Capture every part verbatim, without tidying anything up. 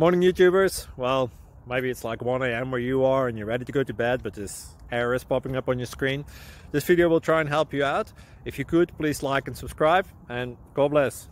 Morning YouTubers. Well, maybe it's like one A M where you are and you're ready to go to bed, but this error is popping up on your screen. This video will try and help you out. If you could, please like and subscribe, and God bless.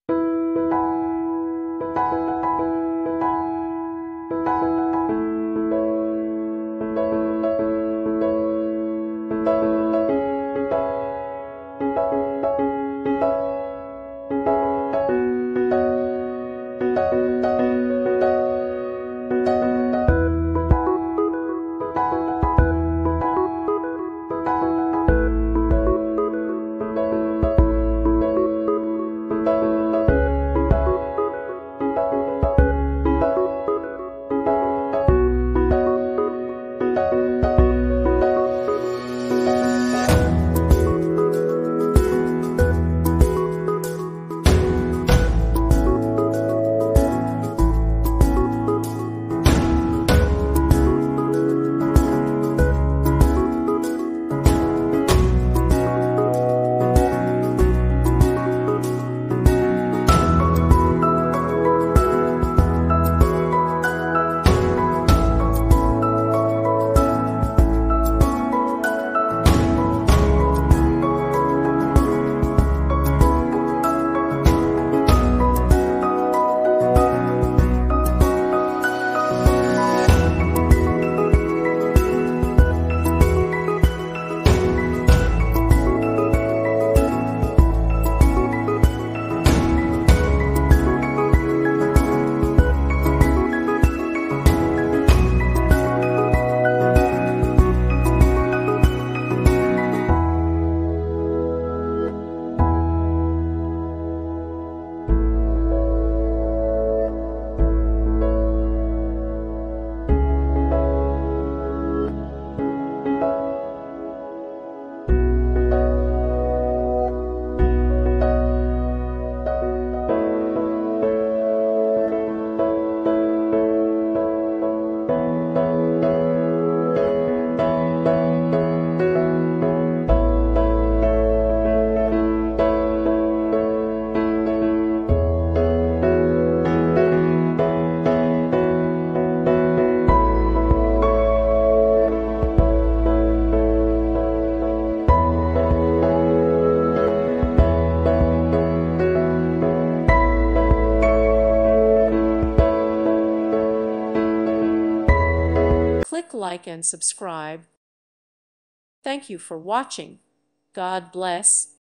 Click like and subscribe. Thank you for watching. God bless.